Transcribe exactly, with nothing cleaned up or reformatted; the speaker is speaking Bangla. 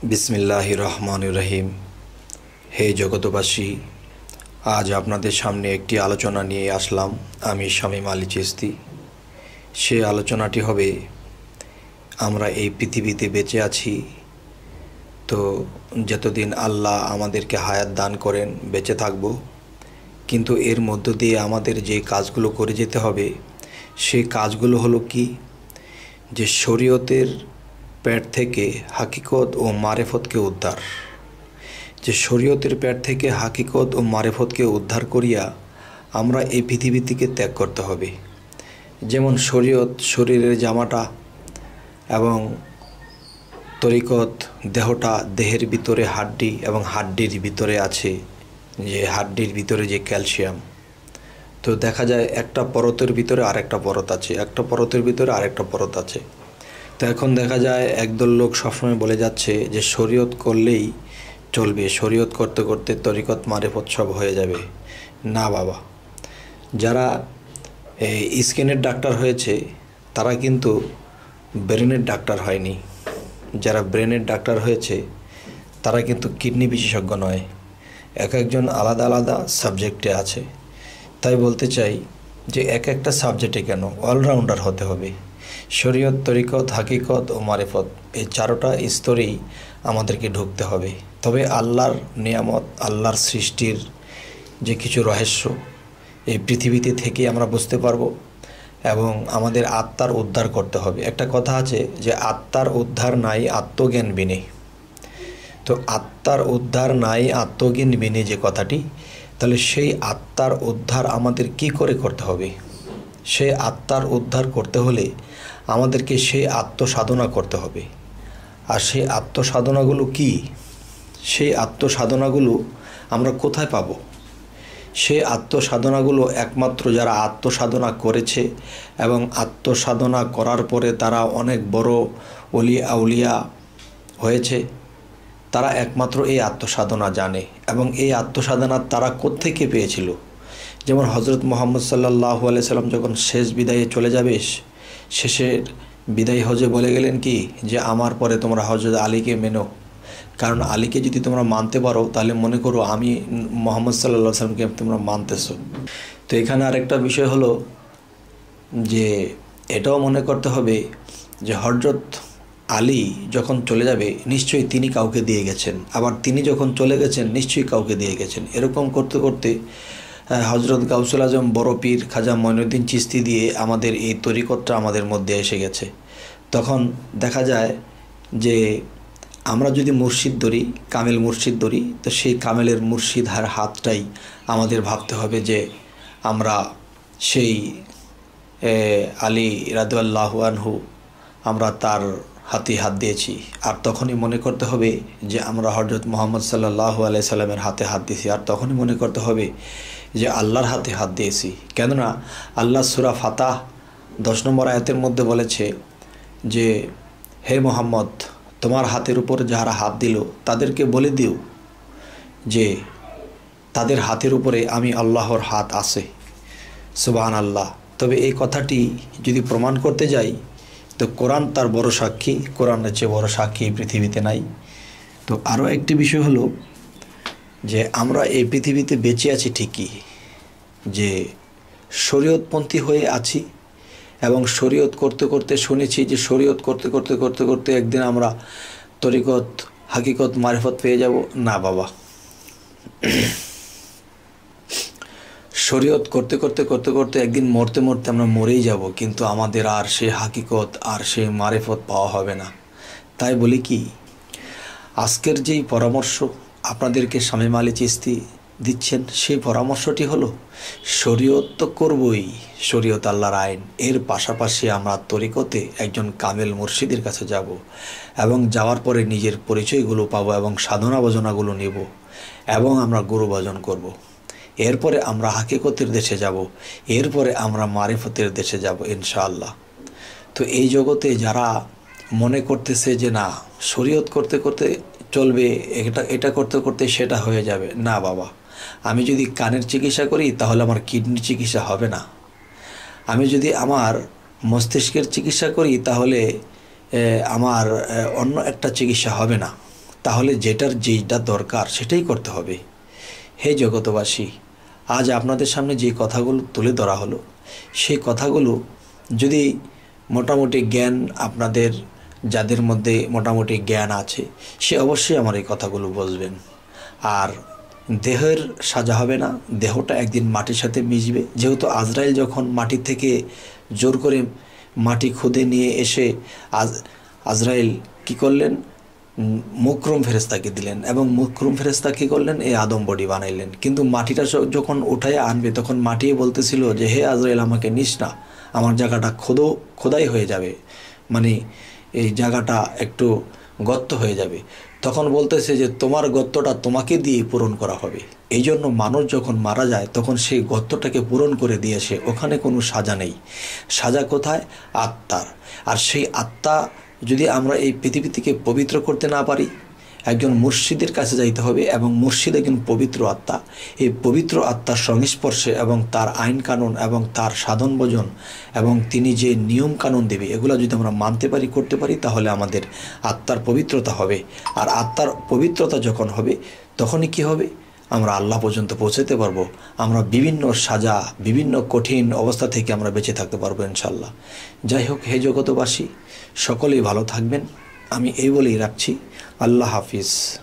বিসমিল্লাহির রহমানির রহিম। হে জগতবাসী, আজ আপনাদের সামনে একটি আলোচনা নিয়ে আসলাম আমি শামীম আলী চিশতি। সে আলোচনাটি হবে, আমরা এই পৃথিবীতে বেঁচে আছি তো যতদিন আল্লাহ আমাদেরকে হায়াত দান করেন বেঁচে থাকব, কিন্তু এর মধ্য দিয়ে আমাদের যে কাজগুলো করে যেতে হবে সেই কাজগুলো হলো কি, যে শরীয়তের পেট থেকে হাকিকত ও মারেফতকে উদ্ধার, যে শরীয়তের পেট থেকে হাকিকত ও মারেফতকে উদ্ধার করিয়া আমরা এই পৃথিবী থেকে ত্যাগ করতে হবে। যেমন শরীয়ত শরীরের জামাটা এবং তরিকত দেহটা, দেহের ভিতরে হাড্ডি এবং হাড্ডির ভিতরে আছে যে হাড্ডির ভিতরে যে ক্যালসিয়াম। তো দেখা যায় একটা পরতের ভিতরে আরেকটা পরত আছে, একটা পরতের ভিতরে আরেকটা পরত আছে। তো এখন দেখা যায় একদল লোক সবসময় বলে যাচ্ছে যে শরীয়ত করলেই চলবে, শরীয়ত করতে করতে তরিকত মারেফত সব হয়ে যাবে। না বাবা, যারা স্কিনের ডাক্তার হয়েছে তারা কিন্তু ব্রেনের ডাক্তার হয়নি। যারা ব্রেনের ডাক্তার হয়েছে তারা কিন্তু কিডনি বিশেষজ্ঞ নয়। এক একজন আলাদা আলাদা সাবজেক্টে আছে। তাই বলতে চাই যে এক একটা সাবজেক্টে কেন, অলরাউন্ডার হতে হবে। শরীয়ত, তরিকত, হাকিকত ও মারেফত এই চারোটা স্তরেই আমাদেরকে ঢুকতে হবে। তবে আল্লাহর নিয়ামত, আল্লাহর সৃষ্টির যে কিছু রহস্য এই পৃথিবীতে থেকে আমরা বুঝতে পারবো এবং আমাদের আত্মার উদ্ধার করতে হবে। একটা কথা আছে যে আত্মার উদ্ধার নাই আত্মজ্ঞান বিনে। তো আত্মার উদ্ধার নাই আত্মজ্ঞান বিনে যে কথাটি, তাহলে সেই আত্মার উদ্ধার আমাদের কি করে করতে হবে? সেই আত্মার উদ্ধার করতে হলে আমাদেরকে সেই আত্মসাধনা করতে হবে। আর সেই আত্মসাধনাগুলো কি? সেই আত্মসাধনাগুলো আমরা কোথায় পাব? সেই আত্মসাধনাগুলো একমাত্র যারা আত্মসাধনা করেছে এবং আত্মসাধনা করার পরে তারা অনেক বড় ওলি আউলিয়া হয়েছে, তারা একমাত্র এই আত্মসাধনা জানে। এবং এই আত্মসাধনা তারা কোত্থেকে পেয়েছিল? যেমন হজরত মুহাম্মদ সাল্লাল্লাহু আলাইহি সাল্লাম যখন শেষ বিদায়ে চলে যাবে, শেষের বিদায় হজে বলে গেলেন কি, যে আমার পরে তোমরা হজরত আলীকে মেনো, কারণ আলীকে যদি তোমরা মানতে পারো তাহলে মনে করো আমি মুহাম্মদ সাল্লাল্লাহু আলাইহি সাল্লামকে তোমরা মানতেছো। তো এখানে আরেকটা বিষয় হলো যে এটাও মনে করতে হবে যে হজরত আলী যখন চলে যাবে নিশ্চয়ই তিনি কাউকে দিয়ে গেছেন, আবার তিনি যখন চলে গেছেন নিশ্চয়ই কাউকে দিয়ে গেছেন। এরকম করতে করতে হজরত গাউসুল আজম বড় পীর খাজা মঈনুদ্দিন চিশতি দিয়ে আমাদের এই তরিকতটা আমাদের মধ্যে এসে গেছে। তখন দেখা যায় যে আমরা যদি মুর্শিদ ধরি, কামেল মুর্শিদ ধরি, তো সেই কামেলের মুর্শিদ আর হাতটাই আমাদের ভাবতে হবে যে আমরা সেই আলী রাদিয়াল্লাহু আনহু আমরা তার হাতে হাত দিয়েছি। আর তখনই মনে করতে হবে যে আমরা হজরত মুহাম্মদ সাল্লাল্লাহু আলাইহি সাল্লামের হাতে হাত দিয়েছি। আর তখনই মনে করতে হবে যে আল্লাহর হাতে হাত দিয়েছি। কেননা আল্লাহ সূরা ফাতাহ দশ নম্বর আয়াতের মধ্যে বলেছে যে হে মুহাম্মদ, তোমার হাতের উপর যারা হাত দিল তাদেরকে বলে দিও যে তাদের হাতের উপরে আমি আল্লাহর হাত আছে। সুবহানাল্লাহ। তবে এই কথাটি যদি প্রমাণ করতে যাই তো কোরআন তার বড় সাক্ষী, কোরআনের চেয়ে বড় সাক্ষী পৃথিবীতে নাই। তো আরও একটি বিষয় হলো যে আমরা এই পৃথিবীতে বেঁচে আছি ঠিকই, যে শরীয়তপন্থী হয়ে আছি এবং শরীয়ত করতে করতে শুনেছি যে শরীয়ত করতে করতে করতে করতে একদিন আমরা তরিকত, হাকিকত, মারিফত পেয়ে যাব। না বাবা, শরীয়ত করতে করতে করতে করতে একদিন মরতে মরতে আমরা মরেই যাব, কিন্তু আমাদের আর সেই হাকিকত আর সেই মারিফত পাওয়া হবে না। তাই বলি কি, আজকের যেই পরামর্শ আপনাদেরকে শামীম আলী চিশতি দিচ্ছেন সেই পরামর্শটি হলো শরীয়ত তো করবই, শরীয়ত আল্লাহর আইন, এর পাশাপাশি আমরা তরিকতে একজন কামেল মুর্শিদের কাছে যাব এবং যাওয়ার পরে নিজের পরিচয়গুলো পাবো এবং সাধনা ভজনাগুলো নেব এবং আমরা গুরু ভজন করব। এরপরে আমরা হাকিকতের দেশে যাব, এরপরে আমরা মারিফতের দেশে যাব ইনশাআল্লাহ। তো এই জগতে যারা মনে করতেছে যে না শরীয়ত করতে করতে চলবে, এটা এটা করতে করতে সেটা হয়ে যাবে, না বাবা, আমি যদি কানের চিকিৎসা করি তাহলে আমার কিডনির চিকিৎসা হবে না। আমি যদি আমার মস্তিষ্কের চিকিৎসা করি তাহলে আমার অন্য একটা চিকিৎসা হবে না। তাহলে যেটার যেটা দরকার সেটাই করতে হবে। হে জগতবাসী, আজ আপনাদের সামনে যে কথাগুলো তুলে ধরা হলো, সেই কথাগুলো যদি মোটামুটি জ্ঞান আপনাদের যাদের মধ্যে মোটামুটি জ্ঞান আছে, সে অবশ্যই আমার এই কথাগুলো বুঝবেন। আর দেহের সাজা হবে না, দেহটা একদিন মাটির সাথে মিশবে। যেহেতু আজরাইল যখন মাটি থেকে জোর করে মাটি খুদে নিয়ে এসে আজ আজরাইল কী করলেন, মুকরম ফেরেস্তাকে দিলেন, এবং মুকরম ফেরেস্তা কী করলেন, এই আদম বডি বানাইলেন। কিন্তু মাটিটা যখন উঠায় আনবে তখন মাটি বলতেছিল যে হে আজরাইল, আমাকে নিস না, আমার জায়গাটা খোদো খোদাই হয়ে যাবে, মানে এই জায়গাটা একটু গর্ত হয়ে যাবে। তখন বলতেছে যে তোমার গর্তটা তোমাকে দিয়ে পূরণ করা হবে। এই জন্য মানুষ যখন মারা যায় তখন সেই গর্তটাকে পূরণ করে দিয়েছে, ওখানে কোনো সাজা নেই। সাজা কোথায়? আত্মার। আর সেই আত্মা যদি আমরা এই পৃথিবী থেকে পবিত্র করতে না পারি, একজন মুর্শিদের কাছে যাইতে হবে, এবং মুর্শিদ একজন পবিত্র আত্মা। এই পবিত্র আত্মার সংস্পর্শে এবং তার আইন কানুন এবং তার সাধন ভজন এবং তিনি যে নিয়ম কানুন দেবে, এগুলো যদি আমরা মানতে পারি, করতে পারি, তাহলে আমাদের আত্মার পবিত্রতা হবে। আর আত্মার পবিত্রতা যখন হবে তখনই কি হবে, আমরা আল্লাহ পর্যন্ত পৌঁছাতে পারবো। আমরা বিভিন্ন সাজা, বিভিন্ন কঠিন অবস্থা থেকে আমরা বেঁচে থাকতে পারবো ইনশাল্লাহ। যাই হোক, হে জগতবাসী, সকলেই ভালো থাকবেন। আমি এই বলেই রাখছি। আল্লাহ হাফিজ।